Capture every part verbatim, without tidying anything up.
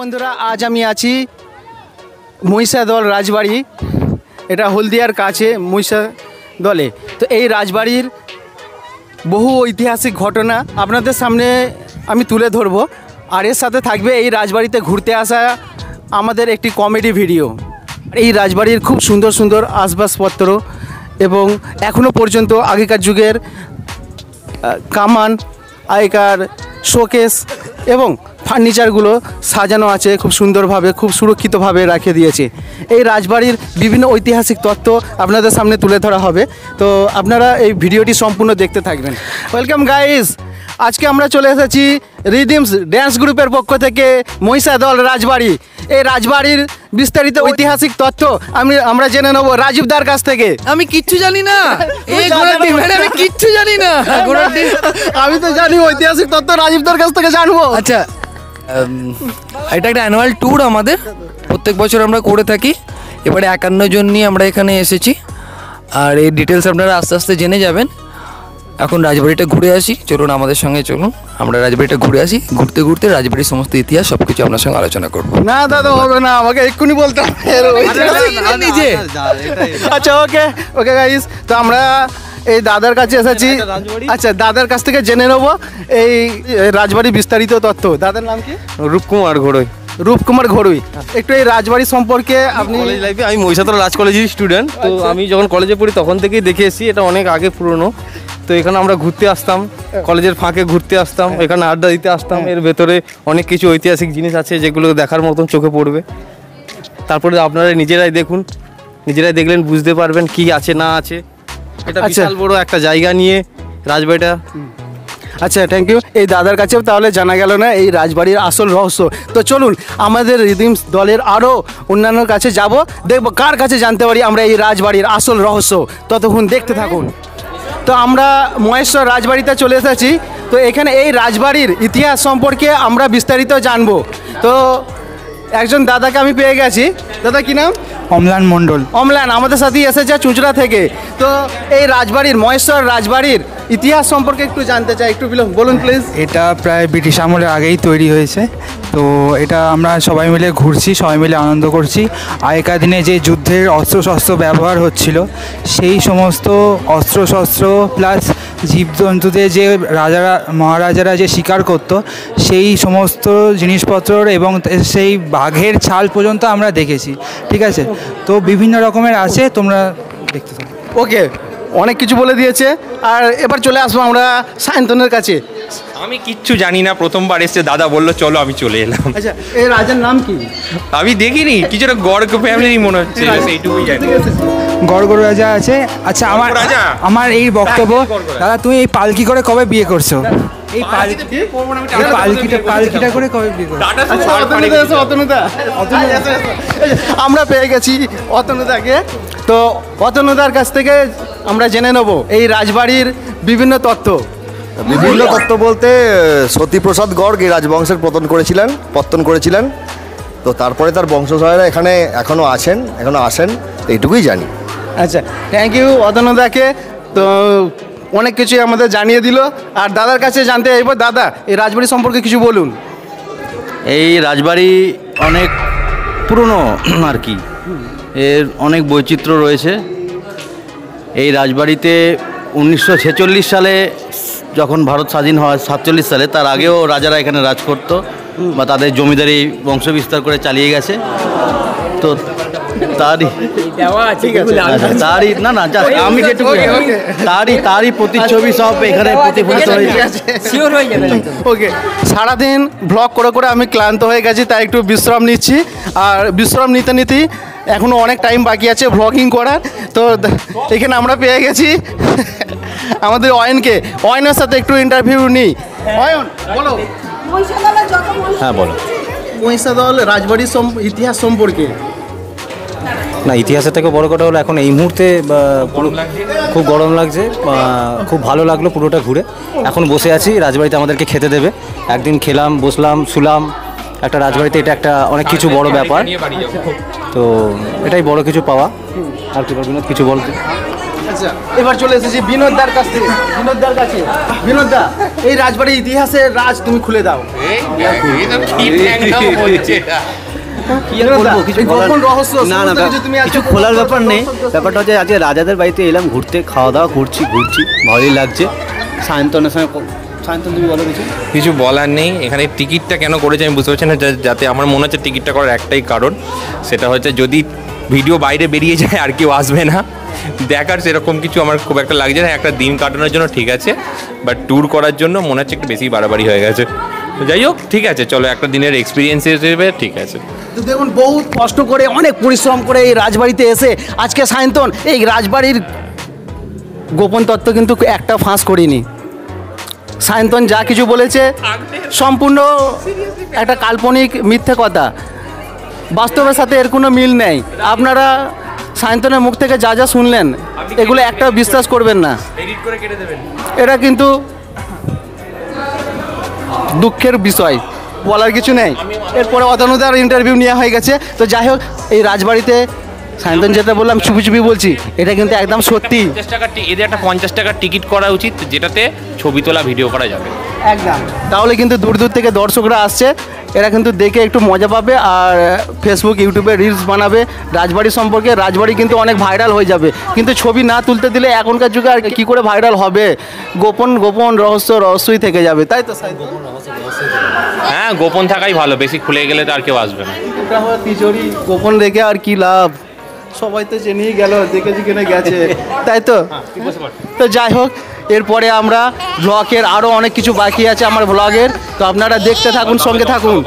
বন্ধুরা, আজ আমি আছি মহিষাদল রাজবাড়ি। এটা হলদিয়ার কাছে মহিষাদলে। তো এই রাজবাড়ির বহু ঐতিহাসিক ঘটনা আপনাদের সামনে আমি তুলে ধরবো। আর এর সাথে থাকবে এই রাজবাড়িতে ঘুরতে আসা আমাদের একটি কমেডি ভিডিও। এই রাজবাড়ির খুব সুন্দর সুন্দর আসবাবপত্র এবং এখনও পর্যন্ত আগেকার যুগের কামান, আগেকার শোকেস এবং ফার্নিচারগুলো সাজানো আছে খুব সুন্দরভাবে, খুব সুরক্ষিতভাবে রেখে দিয়েছে। এই রাজবাড়ির বিভিন্ন ঐতিহাসিক তথ্য আপনাদের সামনে তুলে ধরা হবে। তো আপনারা এই ভিডিওটি সম্পূর্ণ দেখতে থাকবেন। ওয়েলকাম গাইস, আজকে আমরা চলে এসেছি রিদিমস ড্যান্স গ্রুপের পক্ষ থেকে মহিষাদল রাজবাড়ি। এই রাজবাড়ির বিস্তারিত ঐতিহাসিক তথ্য আমি আমরা জেনে নেব রাজীব দার কাছ থেকে। আমি কিচ্ছু জানি না, এই ঘোড়াটি মানে আমি কিচ্ছু জানি না। ঘোড়াটি আমি তো জানি ঐতিহাসিক তথ্য রাজীব দার কাছ থেকে জানবো। আচ্ছা, এটা একটা অ্যানুয়াল ট্যুর আমাদের প্রত্যেক বছর আমরা করে থাকি। এবারে একান্ন জন নিয়ে আমরা এখানে এসেছি, আর এই ডিটেলস আপনারা আস্তে আস্তে জেনে যাবেন। এখন রাজবাড়িটা ঘুরে আসি, চলুন আমাদের সঙ্গে চলুন, আমরা রাজবাড়িটা ঘুরে আসি। ঘুরতে ঘুরতে রাজবাড়ির সমস্ত ইতিহাস সব কিছু আপনার সঙ্গে আলোচনা করবো। না দাদা, হবে না, আমাকে এক্ষুনি বলতে হবে নিজে। আচ্ছা, ওকে ওকে গাইস, তো আমরা এই দাদার কাছে এসেছি। আচ্ছা, দাদার কাছ থেকে জেনে নেবো এই রাজবাড়ির বিস্তারিত তথ্য। দাদার নাম কি? রূপকুমার ঘোড়ই। রূপকুমার ঘোড়ই। একটু এই রাজবাড়ি সম্পর্কে আপনি। কলেজ লাইফে আমি মহিষাদল রাজ কলেজের স্টুডেন্ট, তো আমি যখন কলেজে পড়ি তখন থেকেই দেখে এসেছি। এটা অনেক আগে পুরনো। তো এখানে আমরা ঘুরতে আসতাম, কলেজের ফাঁকে ঘুরতে আসতাম, এখানে আড্ডা দিতে আসতাম। এর ভেতরে অনেক কিছু ঐতিহাসিক জিনিস আছে যেগুলো দেখার মতন চোখে পড়বে। তারপরে আপনারা নিজেরাই দেখুন, নিজেরাই দেখলেন বুঝতে পারবেন কি আছে না আছে। এটা বিশাল বড় একটা জায়গা নিয়ে রাজবাড়িটা। আচ্ছা, থ্যাংক ইউ। এই দাদার কাছেও তাহলে জানা গেল না এই রাজবাড়ির আসল রহস্য। তো চলুন আমাদের রিদিমস দলের আরও অন্যান্য কাছে যাব, দেখব কার কাছে জানতে পারি আমরা এই রাজবাড়ির আসল রহস্য। ততক্ষণ দেখতে থাকুন। তো আমরা মহেশ্বর রাজবাড়িতে চলে এসেছি। তো এখানে এই রাজবাড়ির ইতিহাস সম্পর্কে আমরা বিস্তারিত জানবো। তো একজন দাদাকে আমি পেয়ে গেছি। দাদা কি নাম? অম্লান মণ্ডল। অম্লান আমাদের সাথেই এসেছে চুঁচড়া থেকে। তো এই রাজবাড়ির মহেশ্বর রাজবাড়ির ইতিহাস সম্পর্কে একটু জানতে চাই, একটু বলুন প্লিজ। এটা প্রায় ব্রিটিশ আমলের আগেই তৈরি হয়েছে। তো এটা আমরা সবাই মিলে ঘুরছি, সবাই মিলে আনন্দ করছি। আগেকার দিনে যে যুদ্ধের অস্ত্রশস্ত্র ব্যবহার হচ্ছিল, সেই সমস্ত অস্ত্রশস্ত্র প্লাস জীবজন্তুদের যে রাজারা মহারাজারা যে শিকার করত, সেই সমস্ত জিনিসপত্র এবং সেই বাঘের ছাল পর্যন্ত আমরা দেখেছি। ঠিক আছে, তো বিভিন্ন রকমের আছে, তোমরা দেখতে থাকো। ওকে, অনেক কিছু বলে দিয়েছে। আর এবার চলে আসবো আমরা সায়ন্তনের কাছে। আমি কিচ্ছু জানি না, প্রথমবার এসে দাদা বললো চলো, আমি চলে এলাম। আচ্ছা, এই রাজার নাম কি? আমি দেখিনি, কিছুটা গড় ফ্যামিলি মনে হচ্ছে, এইটুকুই জানি। গড় রাজা আছে। আচ্ছা, আমার রাজা আমার এই বক্তব্য। দাদা, তুমি এই পালকি করে কবে বিয়ে করছো? এই পালকিটা পালকিটা করে কবে বিয়ে করছো? আমরা পেয়ে গেছি অতনুদাকে। তো অতনুদার কাছ থেকে আমরা জেনে নেব এই রাজবাড়ির বিভিন্ন তথ্য। বিভিন্ন তত্ত্ব বলতে সতীপ্রসাদ গড় এই রাজবংশের পতন করেছিলেন পত্তন করেছিলেন। তো তারপরে তার বংশধরেরা এখানে এখনও আছেন, এখনও আসেন, এইটুকুই জানি। আচ্ছা, থ্যাংক ইউ অতনুদাকে। তো অনেক কিছুই আমাদের জানিয়ে দিল। আর দাদার কাছে জানতে চাইব, দাদা এই রাজবাড়ি সম্পর্কে কিছু বলুন। এই রাজবাড়ি অনেক পুরনো আর কি, এর অনেক বৈচিত্র্য রয়েছে। এই রাজবাড়িতে উনিশশো ছেচল্লিশ সালে যখন ভারত স্বাধীন হয়, সাতচল্লিশ সালে, তার আগেও রাজারা এখানে রাজ করত বা তাদের জমিদারি বংশ বিস্তার করে চালিয়ে গেছে। তো তারই তারই না না আমি যেটুকু তারই তারই প্রতিচ্ছবি সব এখানে প্রতিফলিত হয়েছে। ওকে, সারাদিন ব্লগ করে করে আমি ক্লান্ত হয়ে গেছি, তাই একটু বিশ্রাম নিচ্ছি। আর বিশ্রাম নিতে নিতেই এখনও অনেক টাইম বাকি আছে ব্লগিং করার। তো এখানে আমরা পেয়ে গেছি আমাদের অয়নকে। অয়নের সাথে একটু ইন্টারভিউ নিই। অয়ন বলো। হ্যাঁ বলো। মহিষাদল রাজবাড়ির ইতিহাস সম্পর্কে। না, ইতিহাসের থেকে বড় কথা হলো এখন এই মুহূর্তে খুব গরম লাগছে, খুব ভালো লাগলো পুরোটা ঘুরে। এখন বসে আছি, রাজবাড়িতে আমাদেরকে খেতে দেবে। একদিন খেলাম, বসলাম, শুলাম, একটা রাজবাড়িতে এটা একটা অনেক কিছু বড় ব্যাপার। তো এটাই বড় কিছু পাওয়া। আর কি বিনোদ কিছু বলতে? আচ্ছা, এবার চলে এসেছি বিনোদদার কাছে। বিনোদদার কাছে বিনোদদা, এই রাজবাড়ির ইতিহাসের রাজ তুমি খুলে দাও। না না কিছু খোলার ব্যাপার নেই, ব্যাপারটা হচ্ছে আজকে রাজাদের বাড়িতে এলাম ঘুরতে, খাওয়া দাওয়া করছি ঘুরছি ভালোই লাগছে। সায়ন্তনের সঙ্গে সায়ন্তন তুমি বলো কিছু। কিছু বলার নেই। এখানে টিকিটটা কেন করেছে আমি বুঝতে পারছি না, যাতে আমার মনে হচ্ছে টিকিটটা করার একটাই কারণ, সেটা হচ্ছে যদি ভিডিও বাইরে বেরিয়ে যায় আর কেউ আসবে না দেখার, সেরকম কিছু আমার খুব একটা লাগছে না। একটা দিন কাটানোর জন্য ঠিক আছে, বাট ট্যুর করার জন্য মনে হচ্ছে একটু বেশি বাড়াবাড়ি হয়ে গেছে। যাই হোক, ঠিক আছে, চলো একটা দিনের এক্সপিরিয়েন্স হিসেবে ঠিক আছে। তো দেখুন, বহুত কষ্ট করে অনেক পরিশ্রম করে এই রাজবাড়িতে এসে আজকে সায়ন্তন এই রাজবাড়ির গোপন তত্ত্ব কিন্তু একটা ফাঁস করিনি। সায়ন্তন যা কিছু বলেছে সম্পূর্ণ একটা কাল্পনিক মিথ্যে কথা, বাস্তবের সাথে এর কোনো মিল নেই। আপনারা সায়ন্তনের মুখ থেকে যা যা শুনলেন এগুলো একটা বিশ্বাস করবেন না। এটা কিন্তু দুঃখের বিষয়, বলার কিছু নেই। এরপরে অতনুদার ইন্টারভিউ নেওয়া হয়ে গেছে। তো যাই হোক, এই রাজবাড়িতে সায়ন্তন যেটা বললাম চুপি চুপি বলছি, এটা কিন্তু একদম সত্যি। পঞ্চাশ টাকা এদের একটা পঞ্চাশ টাকার টিকিট করা উচিত, যেটাতে ছবি তোলা ভিডিও করা যাবে একদম। তাহলে কিন্তু দূর দূর থেকে দর্শকরা আসছে, এরা কিন্তু দেখে একটু মজা পাবে আর ফেসবুক ইউটিউবে রিলস বানাবে রাজবাড়ি সম্পর্কে। রাজবাড়ি কিন্তু অনেক ভাইরাল হয়ে যাবে, কিন্তু ছবি না তুলতে দিলে এখনকার যুগে আর কী করে ভাইরাল হবে? গোপন গোপন রহস্য রহস্যই থেকে যাবে, তাই তো? হ্যাঁ, গোপন থাকাই ভালো, বেশি খুলে গেলে তো আর কেউ আসবে না। এটা হলো তিজোরি, গোপন রেখে আর কি লাভ? সবাই তো জেনেই গেল, দেখে যেখানে গেছে, তাই তো? তো যাই হোক, এরপরে আমরা ব্লগের আরও অনেক কিছু বাকি আছে আমার ব্লগের, তো আপনারা দেখতে থাকুন, সঙ্গে থাকুন।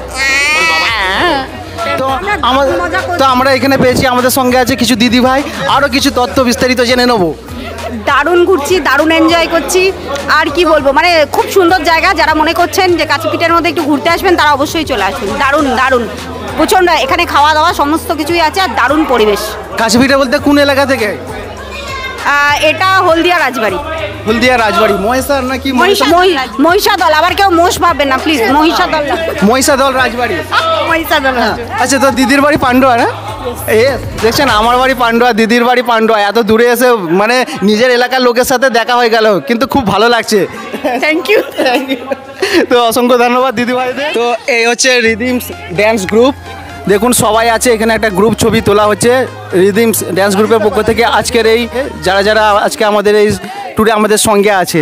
তো আমাদের তো আমরা এখানে পেয়েছি, আমাদের সঙ্গে আছে কিছু দিদি ভাই, আরও কিছু তথ্য বিস্তারিত জেনে নেবো। দারুণ ঘুরছি, দারুণ এনজয় করছি। আর কি বলবো, মানে খুব সুন্দর জায়গা। যারা মনে করছেন যে কাছেপিঠের মধ্যে একটু ঘুরতে আসবেন, তারা অবশ্যই চলে আসবেন। দারুণ দারুণ প্রচণ্ড, এখানে খাওয়া দাওয়া সমস্ত কিছুই আছে, আর দারুণ পরিবেশ। কাছেপিঠে বলতে কোন এলাকা থেকে? এটা হলদিয়া রাজবাড়ি। হলদিয়া রাজবাড়ি, মহিষার নাকি মহিষাদল? আবার কেউ মোষ ভাববেন না প্লিজ, মহিষাদল মহিষাদল রাজবাড়ি। মহিষাদল। আচ্ছা, তো দিদির বাড়ি পান্ডুয়া না? এ দেখছেন, আমার বাড়ি পান্ডুয়া, দিদির বাড়ি পান্ডুয়া। এত দূরে এসে মানে নিজের এলাকার লোকের সাথে দেখা হয়ে গেল, কিন্তু খুব ভালো লাগছে। Thank you. তো অসংখ্য ধন্যবাদ দিদি ভাইদের। তো এই হচ্ছে রিদিমস ড্যান্স গ্রুপ। দেখুন সবাই আছে এখানে, একটা গ্রুপ ছবি তোলা হচ্ছে রিদিমস ড্যান্স গ্রুপের পক্ষ থেকে। আজকের এই যারা যারা আজকে আমাদের এই ট্যুরে আমাদের সঙ্গে আছে,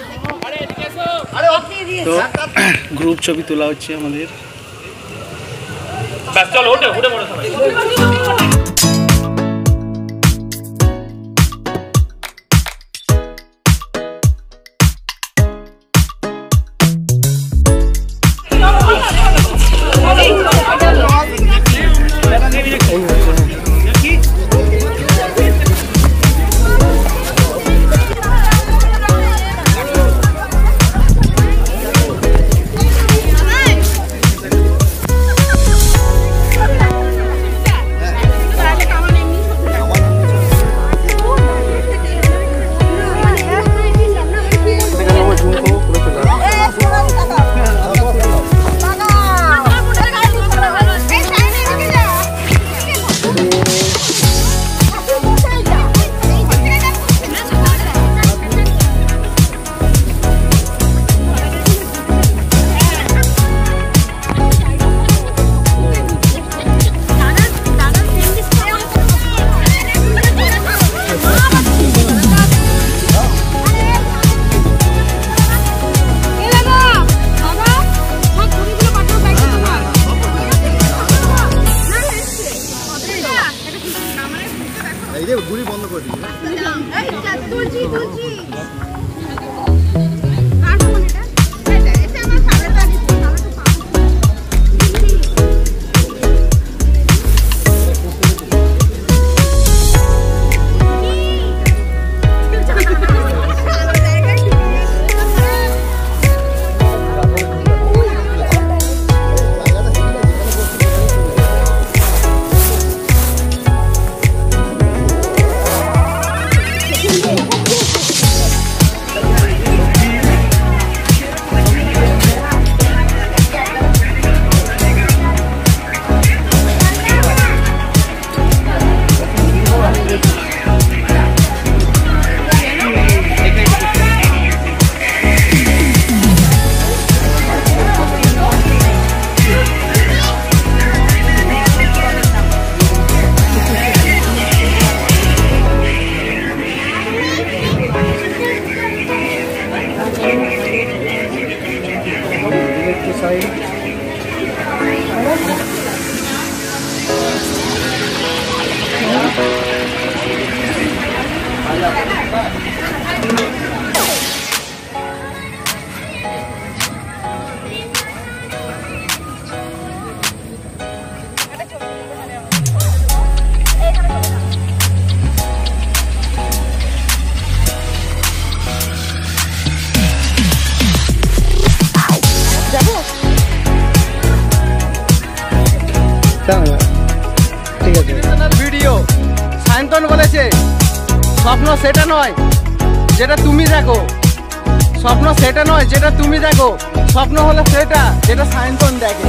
তো গ্রুপ ছবি তোলা হচ্ছে আমাদের। চলো উঠে উঠে পড়ো সবাই। ঠিক আছে ভিডিও সায়ন্তন বলেছে স্বপ্ন সেটা নয় যেটা তুমি দেখো, স্বপ্ন সেটা নয় যেটা তুমি দেখো, স্বপ্ন হলো সেটা যেটা সায়ন্তন দেখে।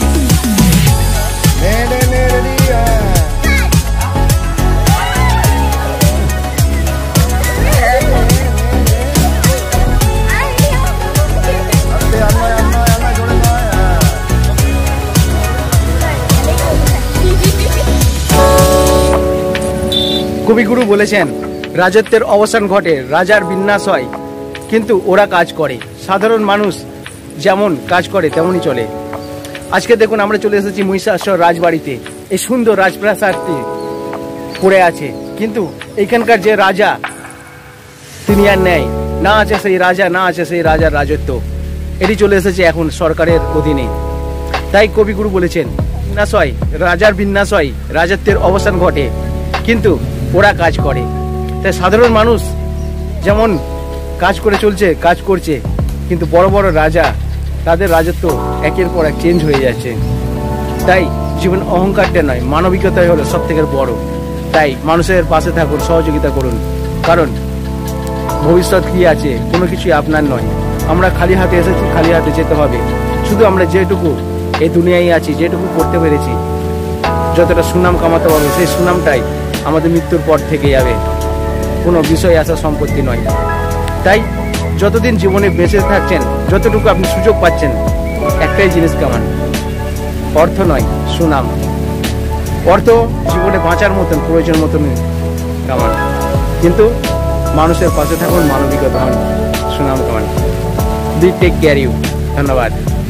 কবিগুরু বলেছেন রাজত্বের অবসান ঘটে, রাজার বিন্যাস হয়, কিন্তু ওরা কাজ করে। সাধারণ মানুষ যেমন কাজ করে তেমনই চলে। আজকে দেখুন আমরা চলে এসেছি মহিষাসুর রাজবাড়িতে। এই সুন্দর রাজপ্রাসাদটি পড়ে আছে, কিন্তু এখানকার যে রাজা তিনি আর নেই, না আছে সেই রাজা, না আছে সেই রাজার রাজত্ব। এটি চলে এসেছে এখন সরকারের অধীনে। তাই কবিগুরু বলেছেন বিন্যাস হয়, রাজার বিন্যাস হয়, রাজত্বের অবসান ঘটে, কিন্তু ওরা কাজ করে। তাই সাধারণ মানুষ যেমন কাজ করে চলছে, কাজ করছে, কিন্তু বড় বড় রাজা তাদের রাজত্ব একের পর এক চেঞ্জ হয়ে যাচ্ছে। তাই জীবন অহংকারটা নয়, মানবিকতাই হলো সব থেকে বড়। তাই মানুষের পাশে থাকুন, সহযোগিতা করুন, কারণ ভবিষ্যৎ কি আছে কোনো কিছুই আপনার নয়। আমরা খালি হাতে এসেছি, খালি হাতে যেতে হবে। শুধু আমরা যেটুকু এই দুনিয়ায় আছি, যেটুকু করতে পেরেছি, যতটা সুনাম কামাতে পারবো, সেই সুনামটাই আমাদের মৃত্যুর পর থেকে যাবে, কোনো বিষয় আসা সম্পত্তি নয়। তাই যতদিন জীবনে বেঁচে থাকছেন, যতটুকু আপনি সুযোগ পাচ্ছেন, একটাই জিনিস কামান, অর্থ নয়, সুনাম। অর্থ জীবনে বাঁচার মতন, প্রয়োজন মতন কামান, কিন্তু মানুষের পাশে থাকুন, মানবিকতা হন, সুনাম কামান। Be take care you. ধন্যবাদ।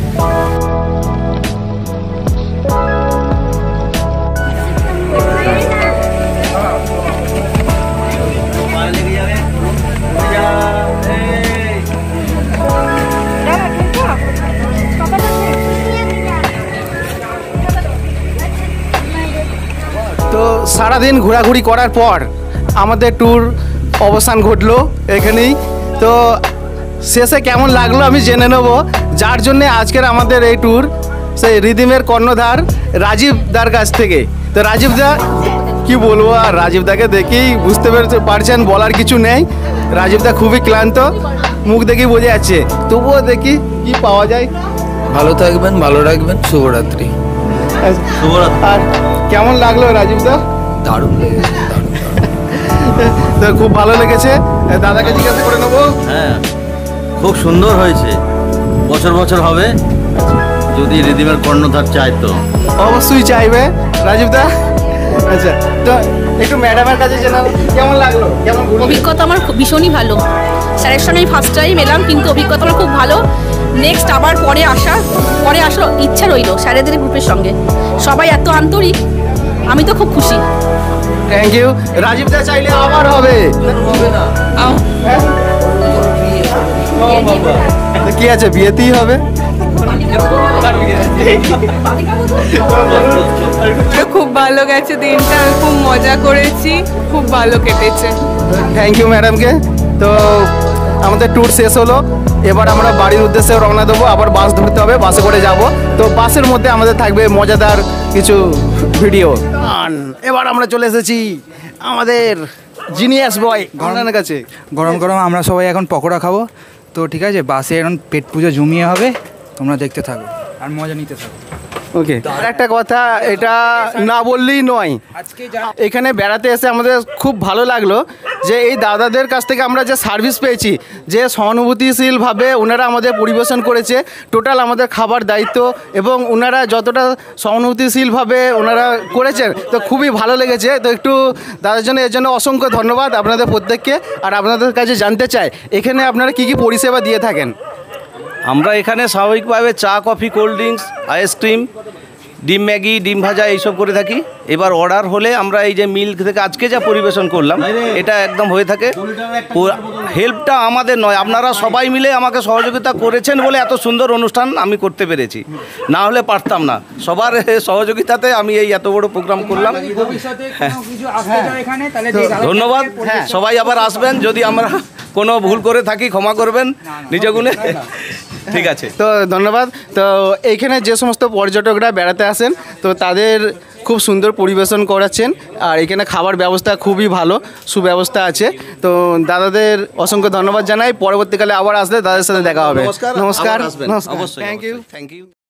তো সারাদিন ঘোরাঘুরি করার পর আমাদের ট্যুর অবসান ঘটলো এখানেই। তো শেষে কেমন লাগলো আমি জেনে নেব, যার জন্যে আজকের আমাদের এই ট্যুর সেই রিদিমের কর্ণধার রাজীব দার কাছ থেকে। তো রাজীব দা কি বলবো, আর রাজীব দাকে দেখেই বুঝতে পারছেন, বলার কিছু নেই। রাজীব দা খুবই ক্লান্ত, মুখ দেখেই বোঝা যাচ্ছে। তবুও দেখি কি পাওয়া যায়। ভালো থাকবেন, ভালো রাখবেন, শুভরাত্রি। আর কেমন লাগলো রাজীব দা? দারুণ লেগেছে, তো খুব ভালো লেগেছে। দাদাকে জিজ্ঞাসা করে নেবো। হ্যাঁ, খুব সুন্দর হয়েছে, বছর বছর হবে যদি রিদিমের কর্ণধার চাই তো। অবশ্যই চাইবে রাজীব দা। আচ্ছা, তো একটু ম্যাডামের কাছে জানাবো কেমন লাগলো, কেমন অভিজ্ঞতা আমার খুব ভীষণই ভালো। স্যারের সঙ্গে আমি ফার্স্ট টাইম এলাম, কিন্তু অভিজ্ঞতা আমার খুব ভালো। নেক্সট আবার পরে আসা পরে আসার ইচ্ছা রইল স্যারেদের গ্রুপের সঙ্গে। সবাই এত আন্তরিক, আমি তো খুব খুশি। Thank you. রাজীব দা চাইলে আবার হবে, হবে না কি আছে, বিয়েতেই হবে। খুব ভালো গেছে দিনটা, খুব মজা করেছি, খুব ভালো কেটেছে। থ্যাংক ইউ ম্যাডামকে। তো আমাদের ট্যুর শেষ হলো, এবার আমরা বাড়ির উদ্দেশ্যে রওনা দেবো। আবার বাস ধরতে হবে, বাসে করে যাব। তো বাসের মধ্যে আমাদের থাকবে মজাদার কিছু ভিডিও। এবার আমরা চলে এসেছি আমাদের জিনিয়াস বয় গণনার কাছে। গরম গরম আমরা সবাই এখন পকোড়া খাবো। তো ঠিক আছে, বাসে এখন পেট পুজো জমিয়ে হবে, তোমরা দেখতে থাকো আর মজা নিতে থাকো। ওকে, আর একটা কথা এটা না বললেই নয়, এখানে বেড়াতে এসে আমাদের খুব ভালো লাগলো যে এই দাদাদের কাছ থেকে আমরা যে সার্ভিস পেয়েছি, যে সহানুভূতিশীলভাবে ওনারা আমাদের পরিবেশন করেছে, টোটাল আমাদের খাবার দায়িত্ব, এবং ওনারা যতটা সহানুভূতিশীলভাবে ওনারা করেছেন, তো খুবই ভালো লেগেছে। তো একটু দাদার জন্য এর জন্য অসংখ্য ধন্যবাদ আপনাদের প্রত্যেককে। আর আপনাদের কাছে জানতে চাই, এখানে আপনারা কী কী পরিষেবা দিয়ে থাকেন? আমরা এখানে স্বাভাবিকভাবে চা, কফি, কোল্ড ড্রিঙ্কস, আইসক্রিম, ডিম ম্যাগি ডিম ভাজা এইসব করে থাকি। এবার অর্ডার হলে আমরা এই যে মিল থেকে আজকে যা পরিবেশন করলাম এটা একদম হয়ে থাকে। হেল্পটা আমাদের নয়, আপনারা সবাই মিলে আমাকে সহযোগিতা করেছেন বলে এত সুন্দর অনুষ্ঠান আমি করতে পেরেছি, না হলে পারতাম না। সবার সহযোগিতাতে আমি এই এত বড় প্রোগ্রাম করলাম। ধন্যবাদ, সবাই আবার আসবেন। যদি আমরা কোনো ভুল করে থাকি ক্ষমা করবেন নিজ গুণে। ঠিক আছে, তো ধন্যবাদ। তো এইখানে যে সমস্ত পর্যটকরা বেড়াতে আসেন তো তাদের খুব সুন্দর পরিবেশন করাচ্ছেন, আর এখানে খাবার ব্যবস্থা খুবই ভালো, সুব্যবস্থা আছে। তো দাদাদের অসংখ্য ধন্যবাদ জানাই। পরবর্তীকালে আবার আসলে দাদাদের সাথে দেখা হবে। নমস্কার, নমস্কার, আবার আসবেন। নমস্কার, অবশ্যই, থ্যাংক ইউ থ্যাংক ইউ।